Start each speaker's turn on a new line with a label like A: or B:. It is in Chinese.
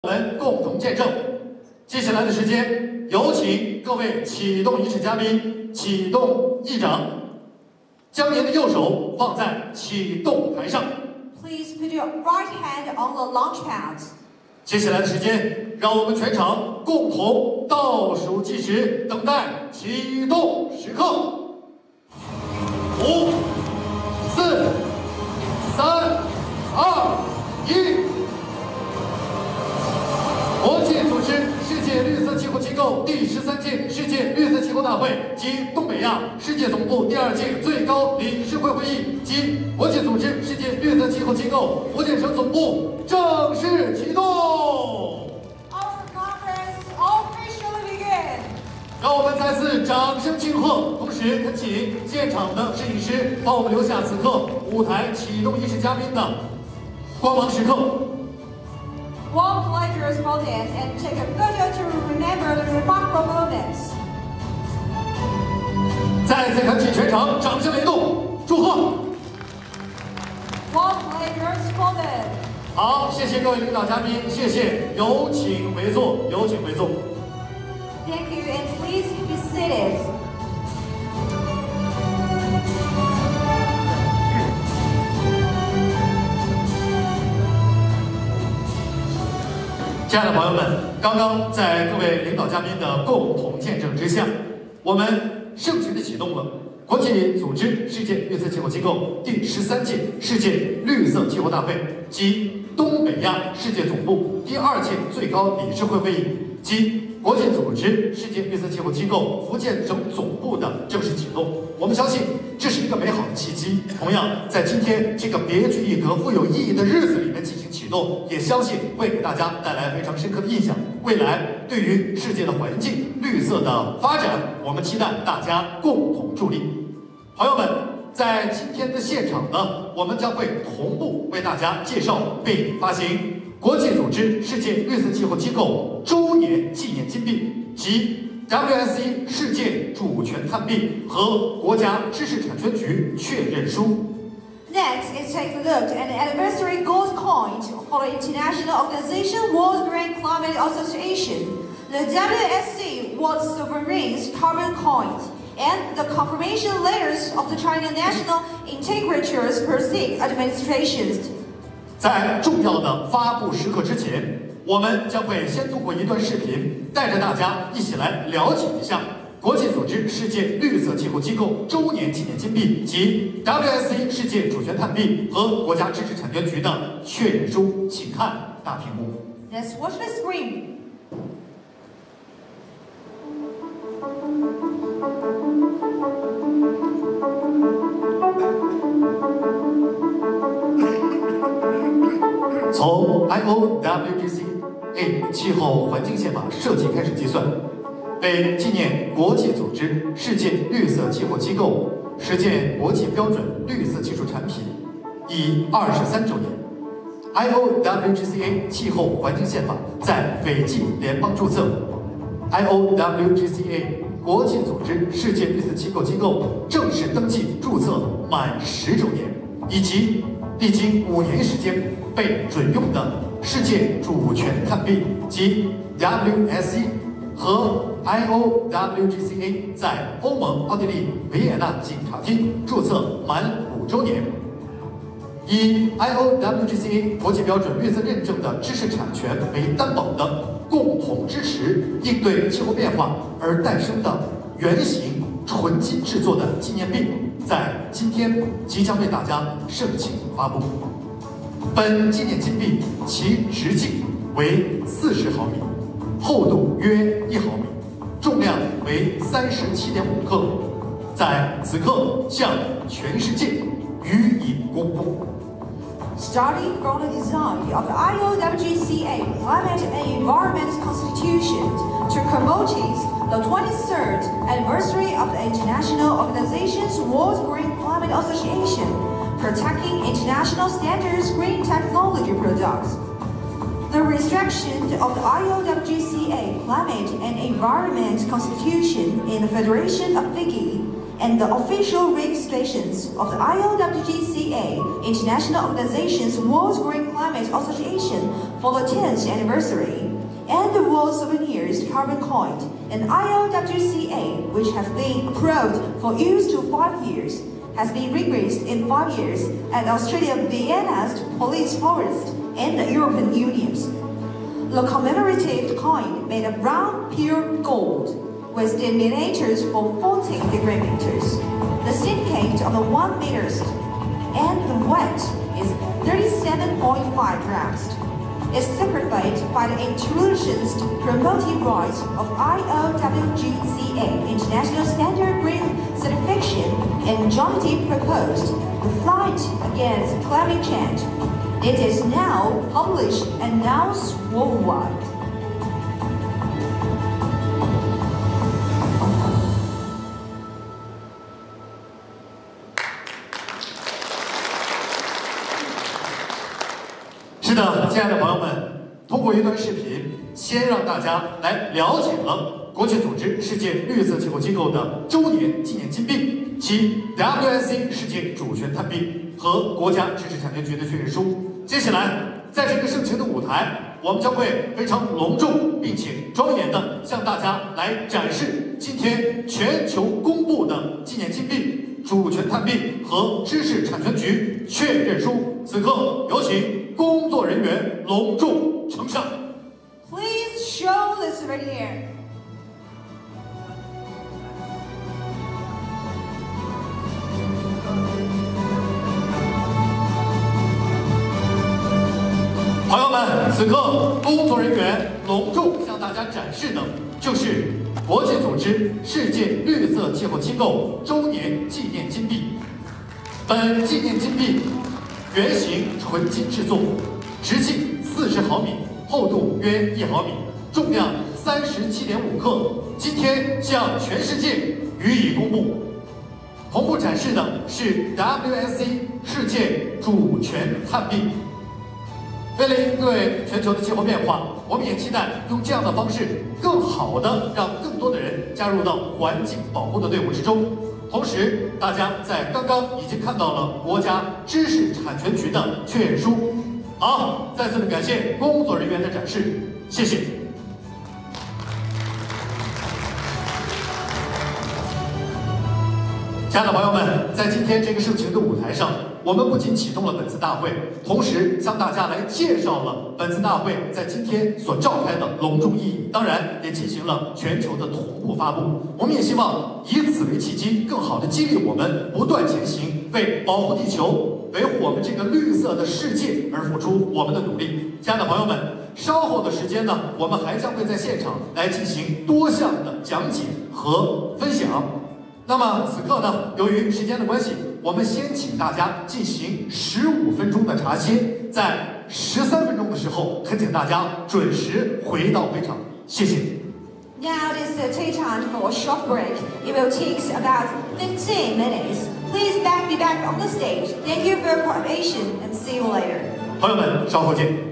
A: 我们共同见证。接下来的时间，有请各位启动仪式嘉宾启动议长，将您的右手放在启动台上。
B: Please put your right hand on the launch pad.
A: 接下来的时间，让我们全场共同倒数计时，等待启动时刻。5、4、3、2、1。 国际组织世界绿色气候机构第13届世界绿色气候大会及东北亚世界总部第2届最高理事会会议及国际组织世界绿色气候机构福建省总部正式启动。
B: Our conference officially begins.
A: 让我们再次掌声庆贺，同时恳请现场的摄影师帮我们留下此刻舞台启动仪式嘉宾的光芒时刻。
B: One pledger's podium and take a photo to remember the remarkable moments.
A: 再次恳请全场掌声雷动，祝贺！
B: One pledger's podium.
A: 好，谢谢各位领导嘉宾，谢谢，有请回座，有请回座。
B: Thank you and please be seated.
A: 亲爱的朋友们，刚刚在各位领导嘉宾的共同见证之下，我们盛情地启动了国际组织世界绿色气候机构第13届世界绿色气候大会及东北亚世界总部第2届最高理事会会议及国际组织世界绿色气候机构福建省总部的正式启动。我们相信这是一个美好的契机。同样，在今天这个别具一格、富有意义的日子里面进行启动，也相信会给大家带来非常深刻的印象。未来对于世界的环境、绿色的发展，我们期待大家共同助力。朋友们，在今天的现场呢，我们将会同步为大家介绍并发行国际组织世界绿色气候机构周年纪念金币及 WSE 世界主权探币和国家知识产权局确认书。
B: Next is take a look at the anniversary gold coin for the International Organization World Green Climate Association, the WSC World Sovereign Carbon Coin, and the confirmation letters of the China National Integrators Persig Administration.
A: 在重要的发布时刻之前，我们将会先通过一段视频，带着大家一起来了解一下国际组织世界绿色气候机构周年纪念金币及 WSE 世界主权探币和国家知识产权局的确认书，请看大屏幕。
B: Let's watch the screen.
A: 从 IOWGCA 气候环境宪法设计开始计算，为纪念国际组织世界绿色气候机构实践国际标准绿色技术产品已23周年 ，IOWGCA 气候环境宪法在斐济联邦注册 ，IOWGCA 国际组织世界绿色气候机构正式登记注册满10周年，以及历经5年时间被准用的世界主权探币及 WSE 和 IOWGCA 在欧盟奥地利维也纳警察厅注册满5周年，以 IOWGCA 国际标准绿色认证的知识产权为担保的共同支持应对气候变化而诞生的原型纯金制作的纪念币，在今天即将为大家盛情发布。本纪念金币其直径为40毫米，厚度约1毫米，重量为37.5克，在此刻向全世界予以公布。
B: Starting from the design of the IOWGCA Climate and Environment Constitution to promoting the 23rd anniversary of the International Organization's World Green Climate Association, protecting international standards green technology products. The restriction of the IOWGCA Climate and Environment Constitution in the Federation of Fiji and the official registrations of the IOWGCA International Organization's World Green Climate Association for the 10th anniversary, and the World Souvenirs Carbon Coin, an IOWCA which has been approved for use to 5 years, has been regraced in 5 years at Australia Vienna's Police Forest and the European Union's. The commemorative coin made of brown pure gold with denominators for 14 degree meters. The syndicate of the 1 meters and the weight is 37.5 grams. It's separated by the Intrusions Promoting Rights of IOWGCA International Standard Green Certification and jointly proposed the fight against climate change. It is now published and announced worldwide.
A: 是的，亲爱的朋友们，通过一段视频，先让大家来了解了国际组织世界绿色气候机构的周年纪念金币及 WSC 世界主权探币和国家知识产权局的确认书。接下来，在这个盛情的舞台，我们将会非常隆重并且庄严地向大家来展示今天全球公布的纪念金币、主权探币和知识产权局确认书。此刻，有请工作人员隆重呈上。
B: Please show the souvenir.
A: Hello. 朋友们，此刻工作人员隆重向大家展示的就是国际组织世界绿色气候机构周年纪念金币。本纪念金币原型纯金制作，直径40毫米，厚度约1毫米，重量37.5克。今天向全世界予以公布。同步展示的是 WSC 世界主权探币。为了应对全球的气候变化，我们也期待用这样的方式，更好的让更多的人加入到环境保护的队伍之中。同时，大家在刚刚已经看到了国家知识产权局的确认书。好，再次的感谢工作人员的展示，谢谢。亲爱的朋友们，在今天这个盛情的舞台上，我们不仅启动了本次大会，同时向大家来介绍了本次大会在今天所召开的隆重意义，当然也进行了全球的同步发布。我们也希望以此为契机，更好的激励我们不断前行，为保护地球、维护我们这个绿色的世界而付出我们的努力。亲爱的朋友们，稍后的时间呢，我们还将会在现场来进行多项的讲解和分享。那么此刻呢，由于时间的关系，我们先请大家进行15分钟的茶歇，在13分钟的时候，恳请大家准时回到会场，谢谢。
B: Now it is the tea time for a short break. It will take about 15 minutes. Please be back on the stage. Thank you for your participation and see you later.
A: 朋友们，稍后见。